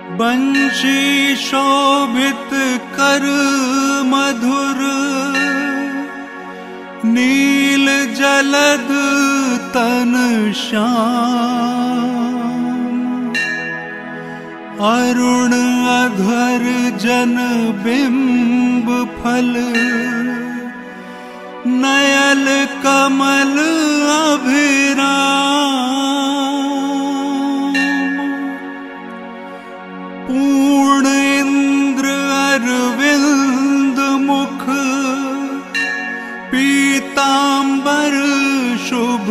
बंशी शोभित कर मधुर, नील जलद तन श्याम। अरुण अधर जन बिंब फल, नयल कमल अभिराम। पूर्ण इंद्र अरविंद मुख, पीतांबर शुभ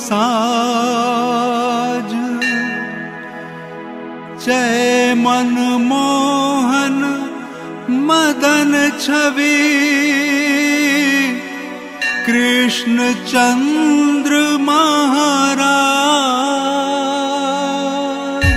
साज। जय मनमोहन मदन छवि, कृष्ण चंद्र महाराज।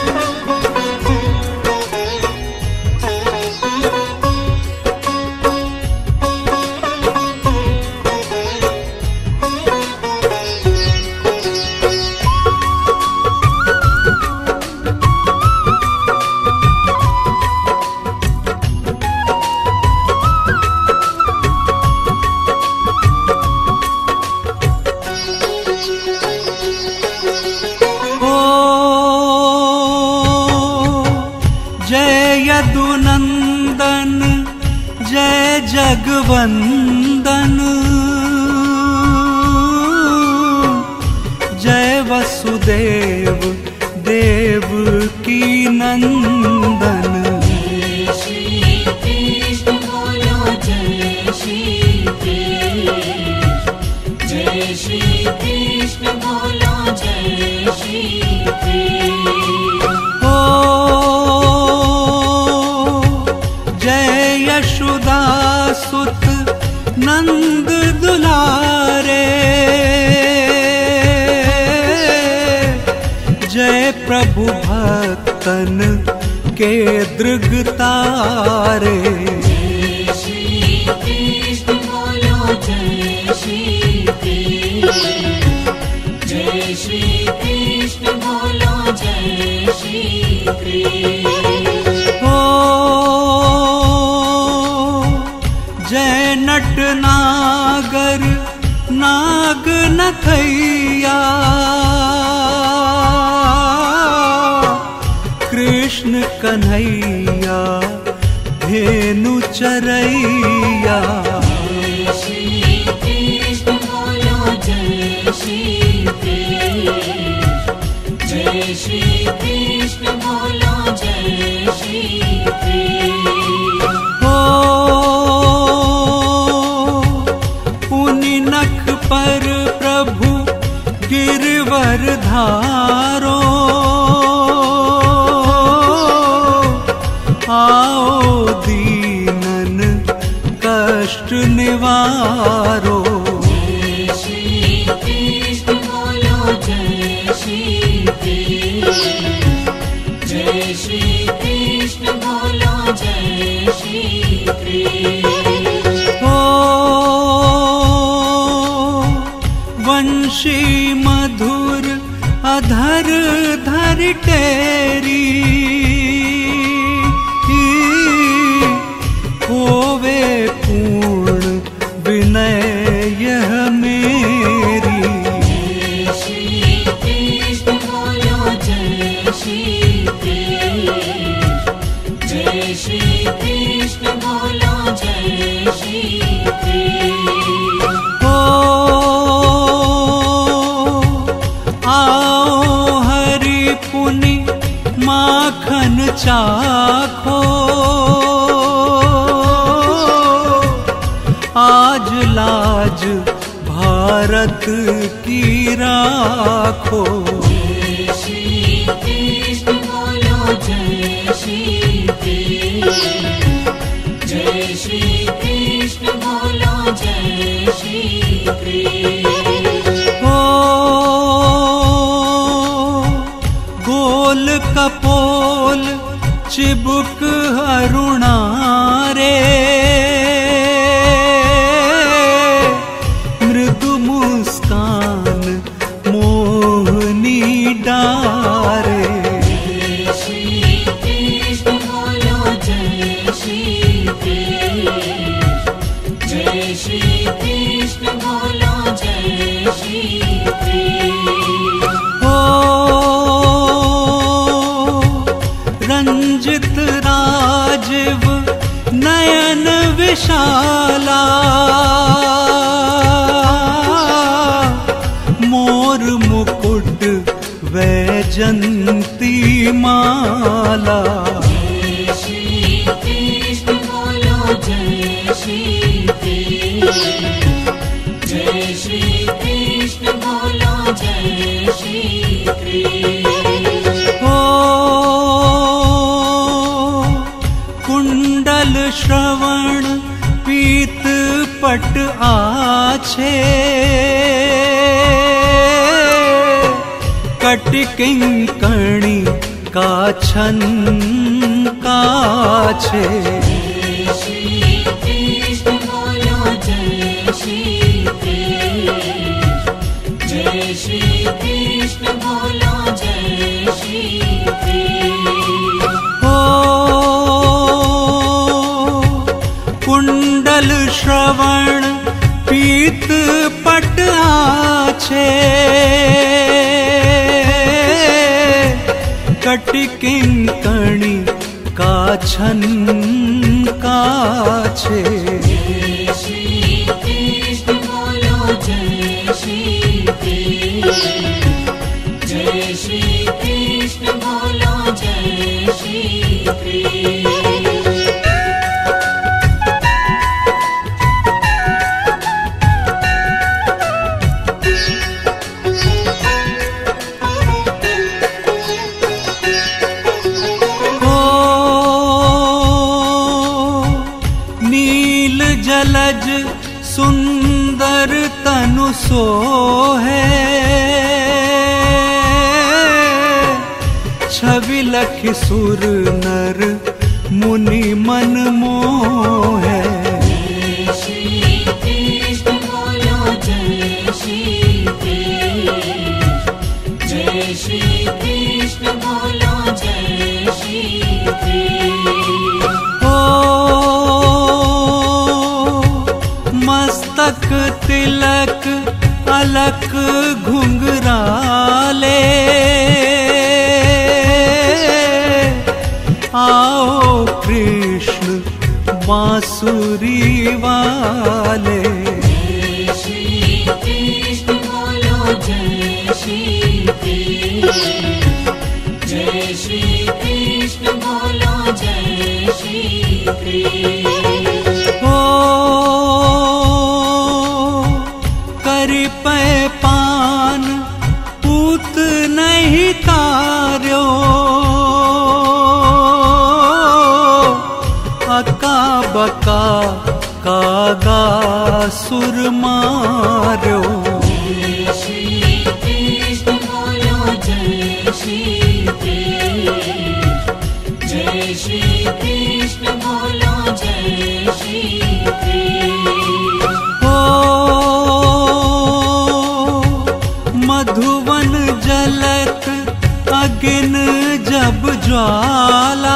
यदुनंदन जय जगवंदन, जय वसुदेव देव की नंदन। जय श्री कृष्ण बोलो जय श्री कृष्ण, जय श्री कृष्ण बोलो जय श्री कृष्ण। सुत नंद दुलारे, जय प्रभु भक्तन के दृग तारे। जय श्री कृष्ण बोलो जय श्री कृष्ण, जय श्री कृष्ण बोलो जय श्री कृष्ण। जय नट नागर नाग नथैया, कृष्ण कन्हैया धेनु चरैया। जय श्री कृष्ण बोलो जय श्री कृष्ण, जय श्री कृष्ण बोलो जय श्री कृष्ण। नख पर प्रभु गिरवर धारो, आओ दीनन कष्ट निवारो। जय श्री कृष्ण बोलो जय श्री कृष्ण, जय श्री कृष्ण बोलो जय श्री कृष्ण। वंशी मधुर अधर धर टेरी, होवे पूर्ण विनय यह मेरी। जय श्री कृष्ण बोलो जय श्री कृष्ण, जय श्री कृष्ण बोलो जय श्री कृष्ण। आओ हरि पुनि माखन चाखो, आज लाज भारत की राखो। जय श्री कृष्ण बोलो जय श्री कृष्ण, जय श्री कृष्ण बोलो जय श्री कृष्ण। गोल कपोल चिबुक अरुणारे, मृदु मुस्कान मोहनी डारे। जय श्री विशाला मोर मुकुट वैजंती माला। जय श्री कृष्ण बोलो जय श्री कृष्ण। जय श्री कृष्ण बोलो जय श्री कृष्ण। कुंडल श्रवण पीत पट आछे कटिकिंकणी काछन काछे। जय श्री कृष्ण बोलो जय श्री कृष्ण। जय श्री कृष्ण बोलो जय श्री कृष्ण। कुंडल श्रवण पीत पट आछे कटिकिंकणी काछन काछे। जय श्री कृष्ण बोलो जय श्री कृष्ण। जय श्री कृष्ण बोलो जय श्री कृष्ण। जलज सुंदर तनु सोहे छवि लखि सुर नर मुनि मन मोहे। जय श्री कृष्ण बोलो जय श्री कृष्ण। जय श्री कृष्ण बोलो जय श्री कृष्ण। मस्तक तिलक अलक घुंघराले आओ कृष्ण बांसुरी वाले। जय श्री कृष्ण बोलो जय श्री कृष्ण। जय श्री कृष्ण बोलो जय श्री कृष्ण। करिपै पान पूत नहीं तार्यो अका बका कागा सुर मार्यो। जय श्री कृष्ण बोलो जय श्री कृष्ण। जय श्री कृष्ण बोलो जय श्री कृष्ण। मधुवन जलत अगिन जब ज्वाला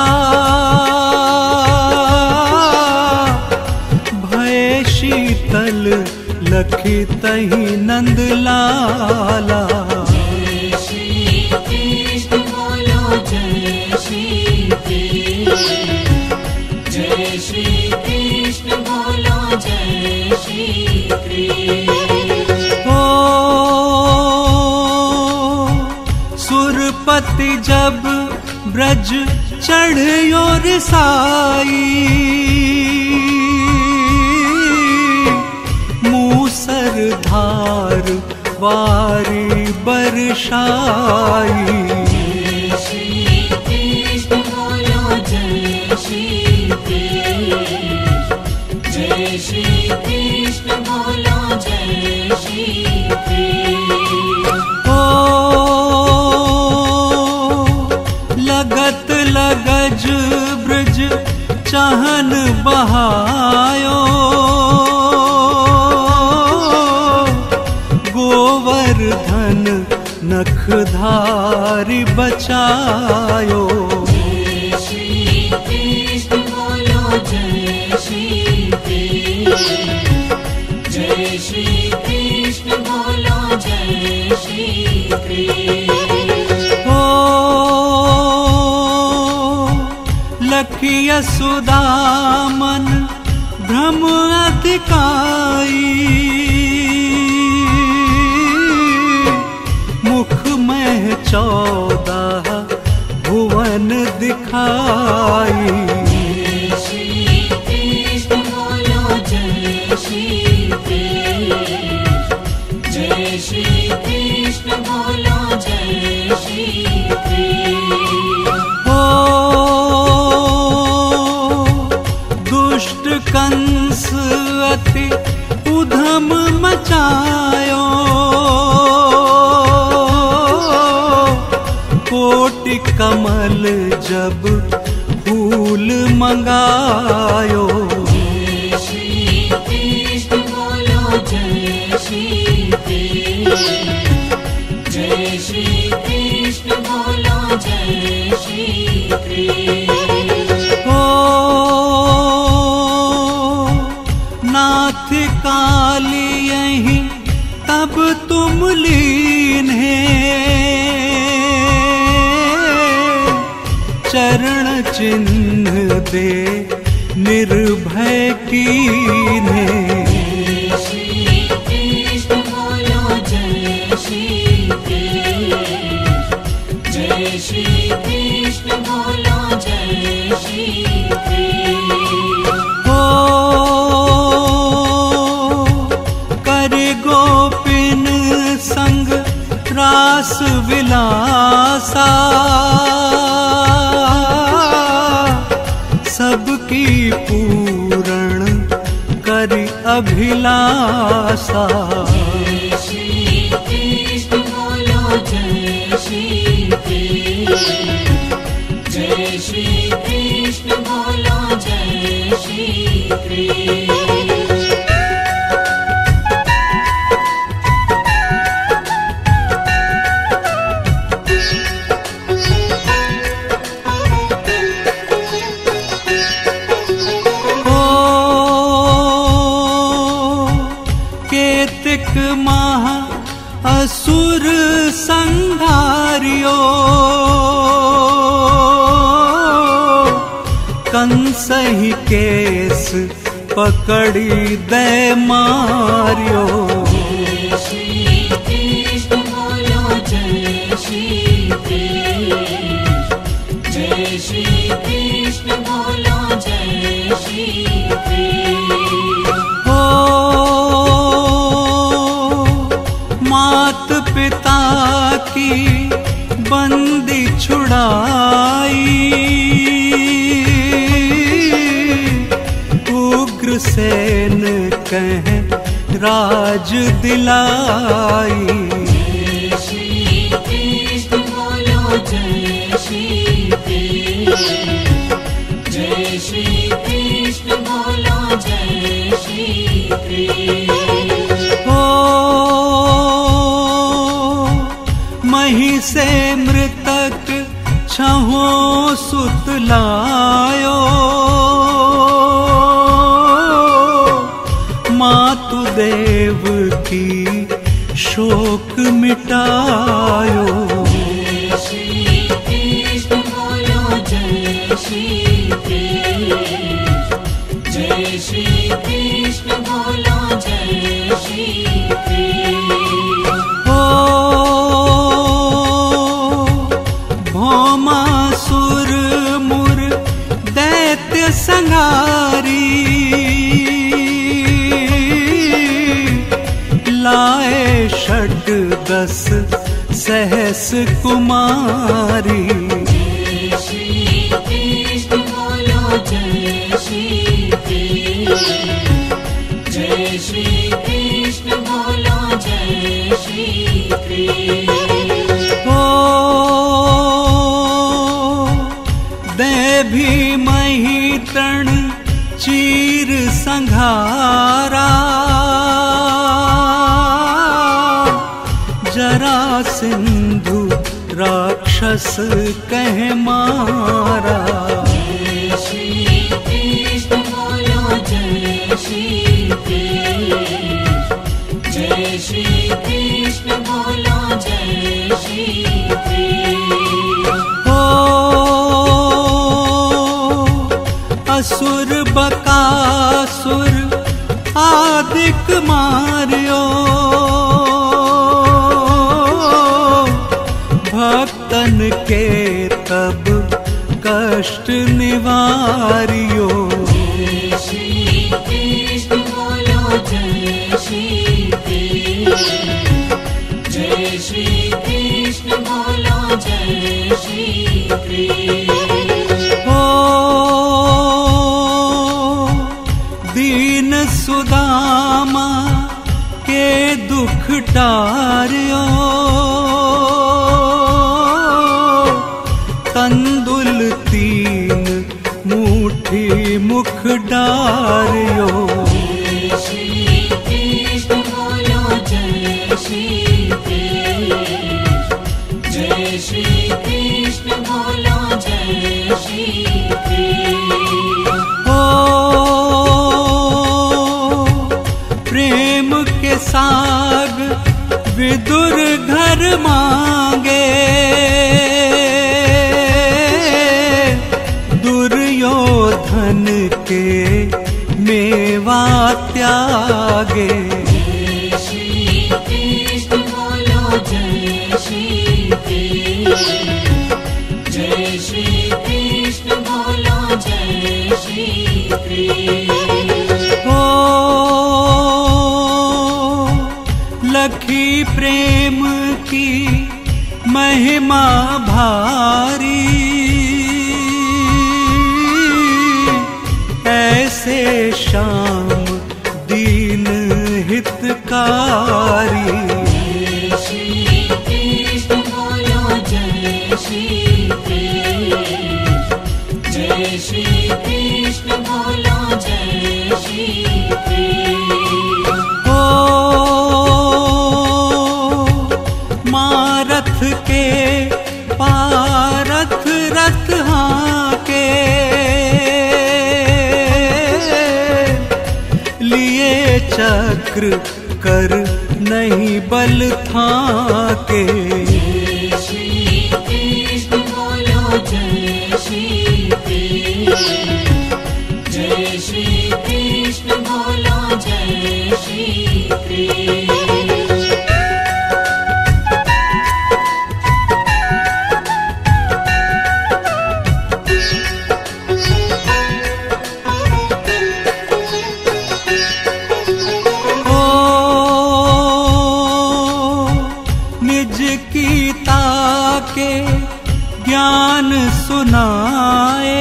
भय शीतल लखी तही नंद लाला। जय श्री कृष्ण बोलो जय श्री कृष्ण। जय श्री कृष्ण बोलो जय श्री कृष्ण। सुरपति जब ब्रज चढ़ियो रिसाई मूसर धार वारी बरसाई। जय श्री कृष्ण बोलो जय श्री कृष्ण। जय श्री कृष्ण बोलो जय श्री कृष्ण। लगत लगज ब्रज चाहन बहायो गोवर्धन नखधारी बचायो। जय श्री कृष्ण बोलो जय श्री कृष्ण। जय श्री कृष्ण बोलो जय श्री कृष्ण। लखिय सुदामन उधम अधिकाई, मुख में 14 भुवन दिखाई। जय श्री कृष्ण बोलो जय श्री कृष्ण, जय श्री कृष्ण बोलो जय श्री कृष्ण। दुष्ट कंस अति उधम मचायो, कोटि कमल जब फूल मंगायो। जय श्री कृष्ण बोलो जय श्री कृष्ण, जय श्री कृष्ण बोलो जय श्री कृष्ण। नाथ काली यहीं तब तुम लीन है, चरण चिन्ह दे निर्भय कीन्हे। जय श्री कृष्ण बोलो जय श्री कृष्ण, जय श्री कृष्ण बोलो जय श्री कृष्ण। करे गोपिन संग रास विलासा, सबकी पूर्ण करि अभिलाषा। जय श्री कृष्ण बोलो जय श्री कृष्ण, जय श्री कृष्ण बोलो जय श्री कृष्ण। केतिक महा असुर संहारियो, कंस ही केस पकड़ी दे मारियो। जय श्री कृष्ण बोलो जय श्री कृष्ण, जय श्री कृष्ण बोलो जय श्री कृष्ण। मात पिता की बंदी छुड़ाई, उग्रसेन कह राज दिलाई। जय श्री कृष्ण बोलो जय श्री कृष्ण, जय श्री कृष्ण बोलो जय श्री कृष्ण। मही से मृतक छहों सुत लायो, मातु देव की शोक मिटायो। जय श्री कृष्ण बोलो जय श्री कृष्ण, जय श्री कृष्ण बोलो जय श्री कृष्ण। भौमासुर मुर दैत्य संहारी, लाए षट 10 सहस कुमारी। जय श्री कृष्ण बोलो जय श्री कृष्ण, जय श्री कृष्ण बोलो जय श्री कृष्ण। देभी मही तृण चीर संघारा, जरा सिंधु राक्षस कह मारा। जय श्री कृष्ण बोलो जय श्री कृष्ण, जय श्री कृष्ण बोलो जय श्री कृष्ण। असुर बकासुर कष्ट निवारियो। जय श्री कृष्ण बोलो जय श्री कृष्ण। जय श्री कृष्ण बोलो जय श्री कृष्ण। ओ दीन सुदामा के दुख टारियो, तंदुल तीन मुट्ठी मुख डारियो। जय श्री कृष्ण बोलो जय श्री कृष्ण। जय श्री कृष्ण बोलो जय श्री कृष्ण। ओ प्रेम के साग विदुर घर मांगे, दुर्योधन के मेवा त्यागे। जय श्री कृष्ण बोलो जय श्री कृष्ण। जय श्री कृष्ण बोलो जय श्री कृष्ण। ओ लखी प्रेम की महिमा भारी, ऐसे श्याम दीन हितकारी। जय श्री कृष्ण बोलो जय श्री कृष्ण। जय श्री कृष्ण बोलो जय श्री कृष्ण। ओ मारथ के पारथ रथ हाके, लिए चक्र कर नहीं बल थाके। जय श्री कृष्ण बोलो जय श्री कृष्ण। जय श्री कृष्ण बोलो जय श्री कृष्ण। के ज्ञान सुनाए,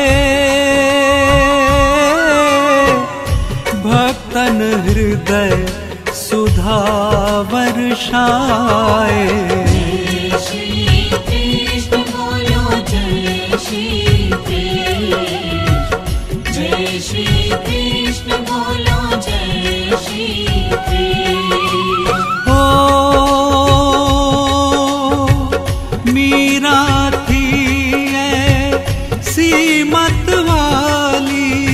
भक्तन हृदय सुधा वर्षाए। जय श्री कृष्ण बोलो जय श्री कृष्ण। जय श्री कृष्ण बोलो जय श्री कृष्ण। मीरा थी ऐसी मत वाली,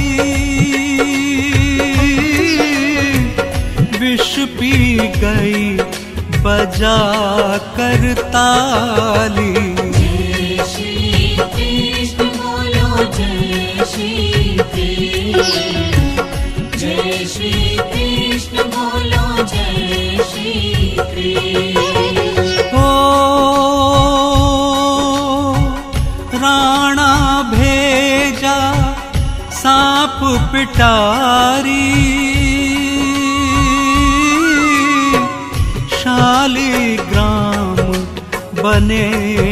विष पी गई बजा कर ताली। जय श्री कृष्ण बोलो जय श्री कृष्ण। जय श्री कृष्ण बोलो जय श्री कृष्ण। राणा भेजा सांप पिटारी, शालिग्राम बने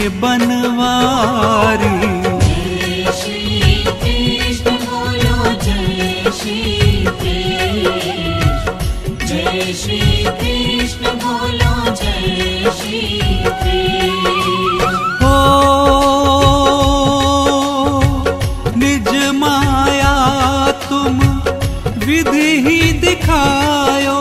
बनवारी। जय श्री कृष्ण बोलो जय श्री कृष्ण। जय श्री कृष्ण बोलो जय श्री कृष्ण। निज माया तुम विधि ही दिखायो,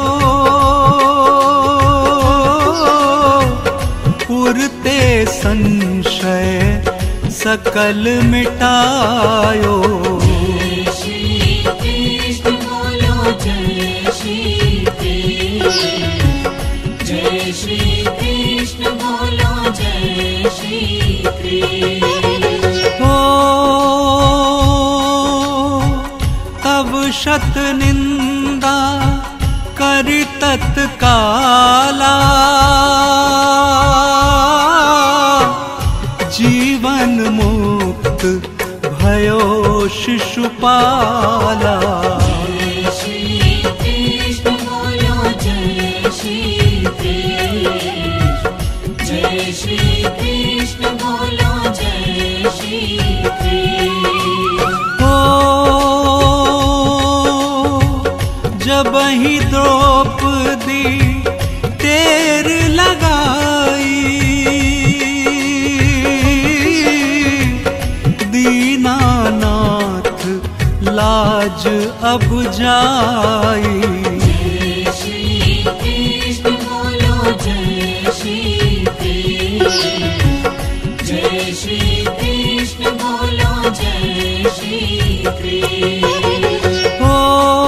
पुरते संशय सकल मिटायो। जय श्री कृष्ण बोलो जय श्री कृष्ण। जय श्री कृष्ण बोलो जय श्री कृष्ण। तब शत निंदा करि तत्काला, जीवन मुक्त मुक्त भयो शिशुपाला। जय श्री कृष्ण बोलो जय श्री कृष्ण, जय श्री कृष्ण बोलो जय श्री कृष्ण। ओ जब ही द्रौपदी तेर लगाई, दीनानाथ लाज अब जाई। जय श्री कृष्ण बोलो जय श्री कृष्ण, जय श्री कृष्ण बोलो जय श्री कृष्ण। ओ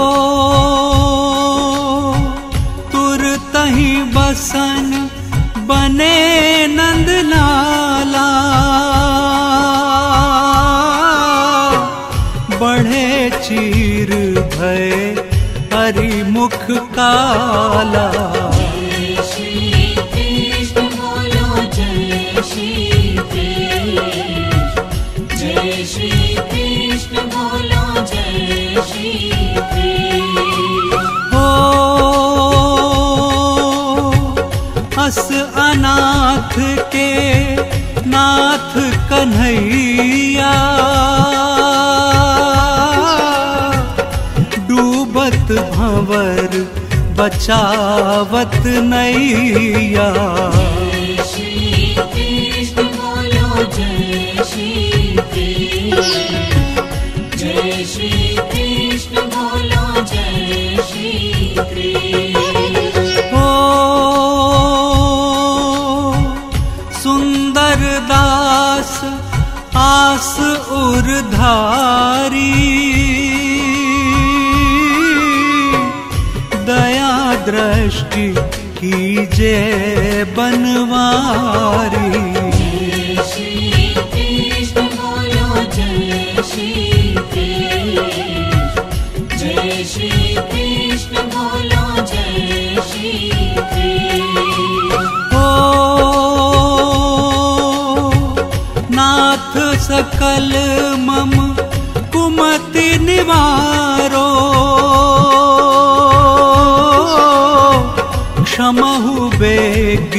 तुरत ही बसन बने नंदलाला, बढ़े चीर भय हरिमुख काला। जय श्री कृष्ण बोलो जय श्री कृष्ण, जय श्री कृष्ण बोलो जय श्री कृष्ण। ओ अस अनाथ के नाथ कन्हैया, डूबत भंवर बचावत नैया। जय श्री कृष्ण बोलो जय श्री कृष्ण, जय श्री कृष्ण बोलो जय श्री कृष्ण। ओ सुंदर दास आस उरधारी, दया दृष्टि कीजे बनवारी। जय श्री कृष्ण बोलो जय श्री कृष्ण, जय श्री कृष्ण बोलो जय श्री कृष्ण। ओ नाथ सकल मम कुमति निवारो, क्षमहु बेग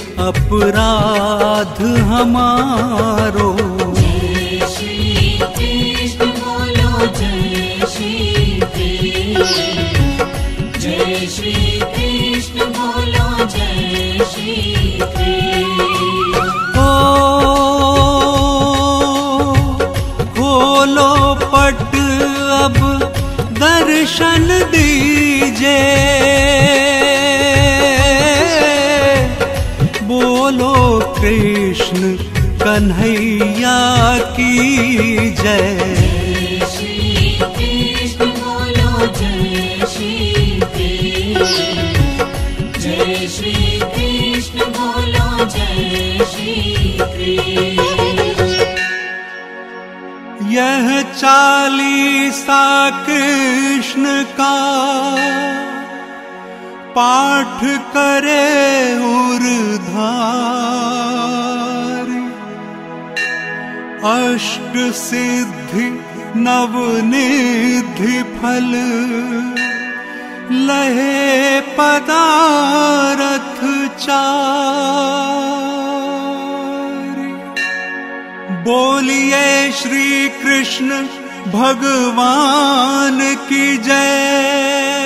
अपराध हमारो। जय श्री कृष्ण बोलो जय श्री कृष्ण, जय श्री कृष्ण बोलो जय श्री कृष्ण। ओ खोलो पट अब दर्शन दीजे, बोलो कृष्ण कन्हैया की जय। जय श्री कृष्ण बोलो जय श्री कृष्ण, जय श्री कृष्ण बोलो जय श्री कृष्ण। यह चालीसा कृष्ण का पाठ करे उरधारी, अष्ट सिद्धि नवनिधि फल लहे पदारथ चारि। बोलिए श्री कृष्ण भगवान की जय।